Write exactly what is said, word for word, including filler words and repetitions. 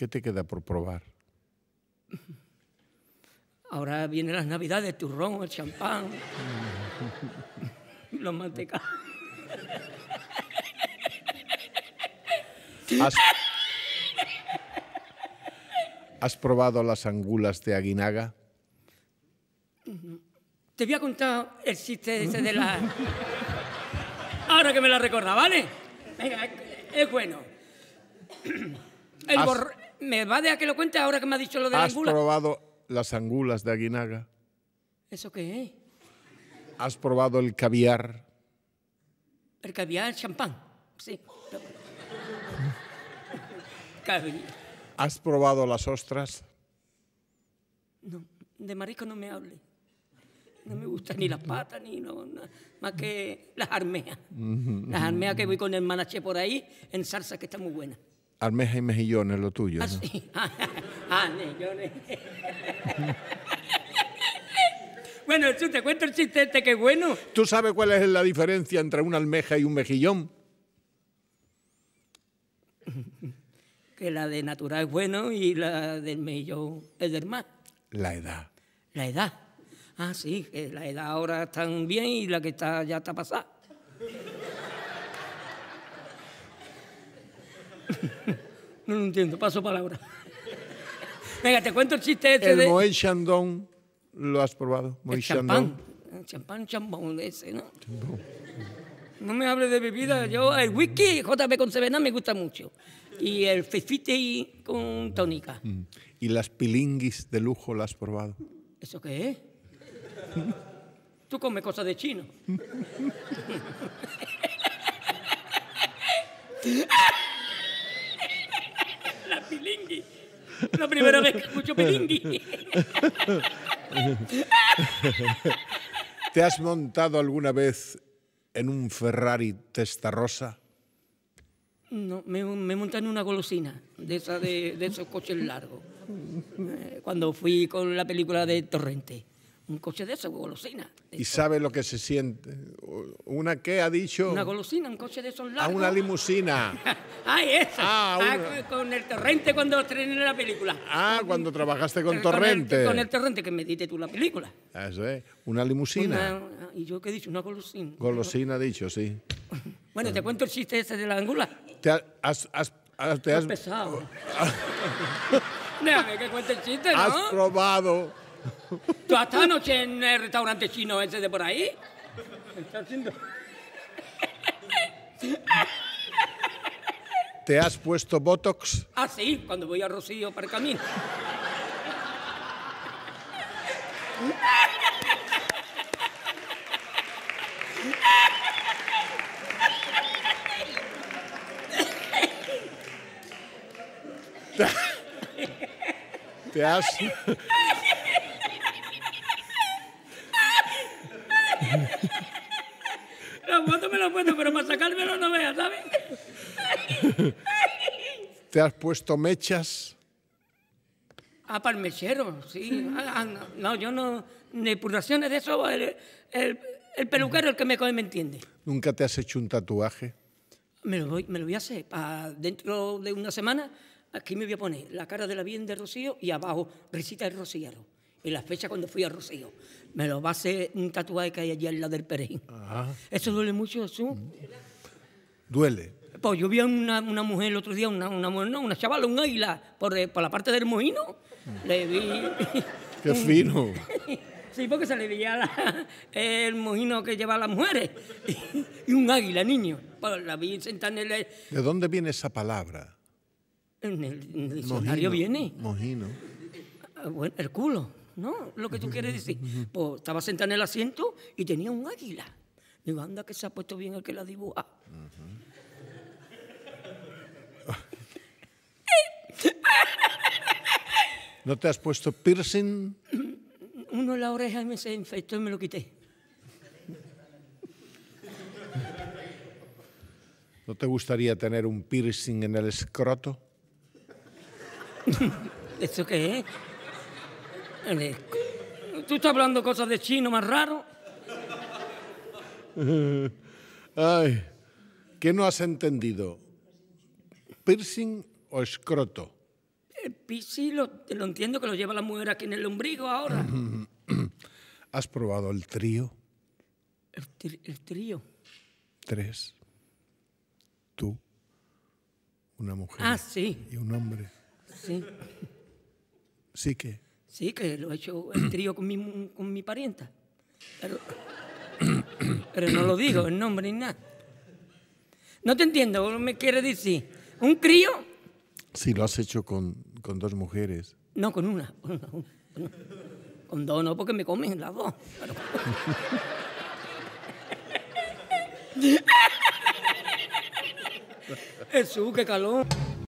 ¿Qué te queda por probar? Ahora vienen las navidades, el turrón, el champán, los mantecados. ¿Has, ¿Has probado las angulas de Aguinaga? Te voy a contar el chiste ese de la... Ahora que me la recuerda, ¿vale? Venga, es, es bueno. El ¿Has, borr... ¿Me va a dejar que lo cuente ahora que me ha dicho lo de la ¿Has angula? probado las angulas de Aguinaga? ¿Eso qué es? ¿Has probado el caviar? El caviar, el champán, sí. Caviar. ¿Has probado las ostras? No, de marisco no me hable. No me gustan ni las patas, ni no, no, más que las armejas. Las armejas que voy con el manaché por ahí, en salsa que está muy buena. Almeja y mejillones, lo tuyo, Ah, ¿no? sí. Ah, mejillones. Bueno, tú te cuento el chiste este que es bueno. ¿Tú sabes cuál es la diferencia entre una almeja y un mejillón? Que la de natural es bueno y la del mejillón es del mar. La edad. La edad. Ah, sí, que la edad ahora está bien y la que está ya está pasada. No lo entiendo, paso palabra. Venga, te cuento el chiste este ¿El de... Moet Chandon lo has probado? El Moet champán. Chandon. El champán, champán ese, ¿no? No me hables de bebida. Yo, el whisky, J B con Sevena me gusta mucho. Y el fifite con tónica. Mm. ¿Y las pilinguis de lujo las has probado? ¿Eso qué es? Tú comes cosas de chino. La pilingui. La primera vez que escucho pilingui. ¿Te has montado alguna vez en un Ferrari Testarossa? No, me, me monté en una golosina, de, esa de, de esos coches largos. Eh, cuando fui con la película de Torrente. Un coche de esos, golosina. De ¿Y esos. sabe lo que se siente? ¿Una qué ha dicho? Una golosina, un coche de esos A largos. una limusina. ¡Ay, esa! Ah, Ah, una- con, con el Torrente cuando estrené la película. Ah, cuando trabajaste con el- Torrente. Con el, Torrente, que me diste tú la película. Eso es, una limusina. Una- ¿Y yo qué he dicho? Una golosina. Golosina ha dicho, sí. Bueno, te cuento el chiste ese de la angula. ¿Te ha- has, has- has- te has, Es pesado. Déjame que cuente el chiste, has ¿no? probado ¿Tú has estado anoche en el restaurante chino ese de por ahí? ¿Me está haciendo? ¿Te has puesto Botox? Ah, sí, cuando voy a Rocío para el camino. ¿Te has, La foto me la he puesto, pero para sacármelo no veas, ¿sabes? ¿Te has puesto mechas? Ah, para el mechero, sí. Ah, ah, no, no, yo no... Depuraciones de eso, el, el, el peluquero el que me, me entiende. ¿Nunca te has hecho un tatuaje? Me lo voy, me lo voy a hacer. Para dentro de una semana, aquí me voy a poner la cara de la Virgen de Rocío y abajo, risita del Rociero. Y la fecha cuando fui a Rocío. Me lo va a hacer un tatuaje que hay allí al lado del Perejín. Ajá. ¿Eso duele mucho, Jesús? Duele. Pues yo vi a una, una mujer el otro día, una, una mujer, no, una chavala, un águila, por, eh, por la parte del mojino. Le vi... ¡Qué fino! Sí, porque se le veía la- el mojino que lleva a las mujeres. Y un águila, niño. Pues la vi sentada en el, ¿De dónde viene esa palabra? en el, en el diccionario. Viene. Mojino. Ah, bueno, el culo, ¿no? Lo que tú quieres decir. Pues estaba sentada en el asiento y tenía un águila. Digo, anda que se ha puesto bien el que la dibuja. ¿No te has puesto piercing? Uno en la oreja y me se infectó y me lo quité. ¿No te gustaría tener un piercing en el escroto? ¿Eso qué es? El esc- ¿Tú estás hablando cosas de chino más raro? Ay, ¿qué no has entendido? ¿Piercing o escroto? El pisi lo, lo entiendo que lo lleva la mujer aquí en el ombligo ahora. ¿Has probado el trío? El, tri- el trío. Tres. Tú, una mujer Ah, sí, y un hombre. sí. Sí que. Sí, que lo he hecho el trío con mi, con mi parienta. Pero, pero no lo digo, el nombre ni nada. No te entiendo, ¿qué me quiere decir? ¿Un crío? Si lo has hecho con, con dos mujeres. No, con una. Con, una, una, con, una. Con dos no, porque me comen las dos. Pero... Jesús, qué calor.